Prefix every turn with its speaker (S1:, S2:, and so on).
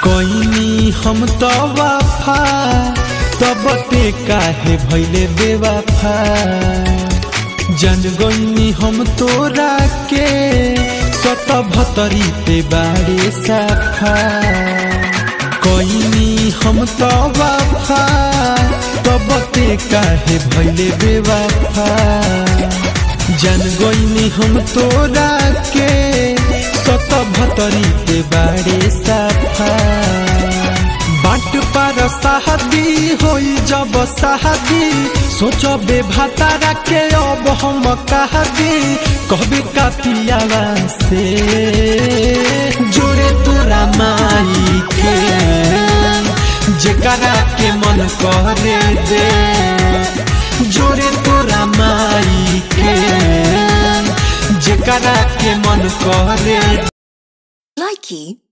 S1: कोई हम तो वफा तब ते काहे भइले बेवफा जन गईनी हम तोरा के सत भतरी ते बाड़े साफा कोई हम तो वफा तब ते काहे भइले बेवफा जन गईनी हम तोरा के सत भतरी ते बाड़े साफा बाट पर शादी होई जब शादी सोचबे भतारा के अब हम कहबी कहबे का पियावा से जोड़े तोरा माई के जेकरा के मन करे दे जोड़े तोरा माई के जेकरा के मन करे।
S2: Likey